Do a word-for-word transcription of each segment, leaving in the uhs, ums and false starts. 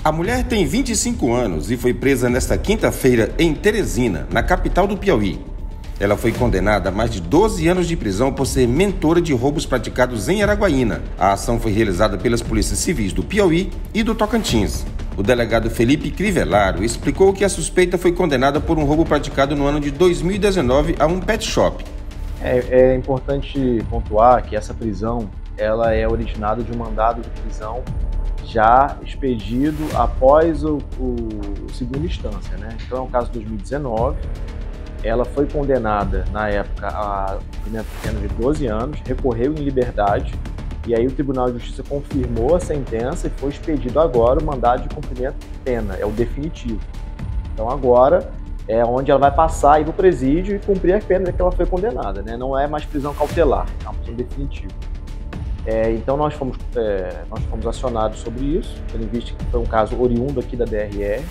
A mulher tem vinte e cinco anos e foi presa nesta quinta-feira em Teresina, na capital do Piauí. Ela foi condenada a mais de doze anos de prisão por ser mentora de roubos praticados em Araguaína. A ação foi realizada pelas polícias civis do Piauí e do Tocantins. O delegado Felipe Crivellaro explicou que a suspeita foi condenada por um roubo praticado no ano de dois mil e dezenove a um pet shop. É, é importante pontuar que essa prisão ela é originada de um mandado de prisão já expedido após o, o, o segunda instância, né? Então é um caso de dois mil e dezenove, ela foi condenada na época a cumprimento de pena de doze anos, recorreu em liberdade e aí o Tribunal de Justiça confirmou a sentença e foi expedido agora o mandado de cumprimento de pena, é o definitivo. Então agora é onde ela vai passar aí para o presídio e cumprir a pena que ela foi condenada, né? Não é mais prisão cautelar, é uma prisão definitiva. É, então nós fomos, é, nós fomos acionados sobre isso, tendo em vista que foi um caso oriundo aqui da D R R,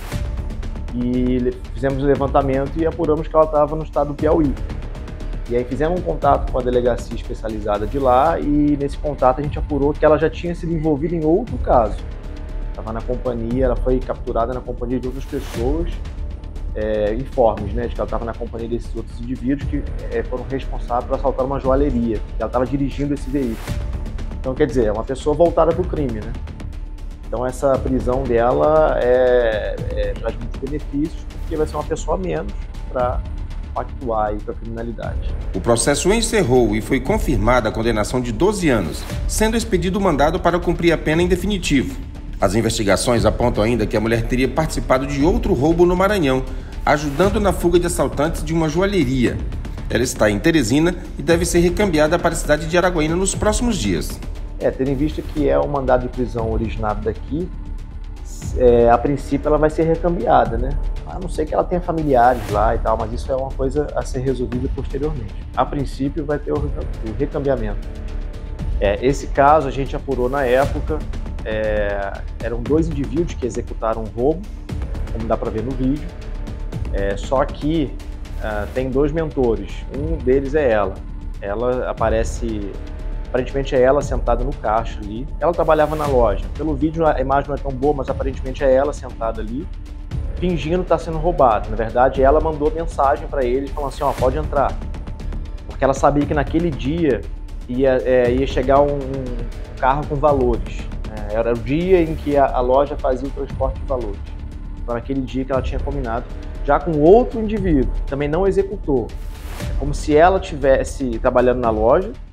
e fizemos o levantamento e apuramos que ela estava no estado do Piauí. E aí fizemos um contato com a delegacia especializada de lá e nesse contato a gente apurou que ela já tinha sido envolvida em outro caso. Estava na companhia, ela foi capturada na companhia de outras pessoas, é, informes, né, de que ela estava na companhia desses outros indivíduos que é, foram responsáveis por assaltar uma joalheria, que ela estava dirigindo esse veículo. Então, quer dizer, é uma pessoa voltada para o crime, né? Então, essa prisão dela é, é, traz muitos benefícios, porque vai ser uma pessoa a menos para pactuar aí com a criminalidade. O processo encerrou e foi confirmada a condenação de doze anos, sendo expedido o mandado para cumprir a pena em definitivo. As investigações apontam ainda que a mulher teria participado de outro roubo no Maranhão, ajudando na fuga de assaltantes de uma joalheria. Ela está em Teresina e deve ser recambiada para a cidade de Araguaína nos próximos dias. É, tendo em vista que é um mandado de prisão originado daqui, é, a princípio ela vai ser recambiada, né? A não ser que ela tenha familiares lá e tal, mas isso é uma coisa a ser resolvida posteriormente. A princípio vai ter o recambiamento. É, esse caso a gente apurou na época, é, eram dois indivíduos que executaram um roubo, como dá para ver no vídeo, é, só que Uh, tem dois mentores, um deles é ela. Ela aparece, aparentemente é ela sentada no caixa ali. Ela trabalhava na loja. Pelo vídeo a imagem não é tão boa, mas aparentemente é ela sentada ali, fingindo estar sendo roubada. Na verdade, ela mandou mensagem para eles falando assim, ó, pode entrar. Porque ela sabia que naquele dia ia, é, ia chegar um, um carro com valores. É, era o dia em que a, a loja fazia o transporte de valores. Então naquele dia que ela tinha combinado já com outro indivíduo, que também não executou. É como se ela estivesse trabalhando na loja,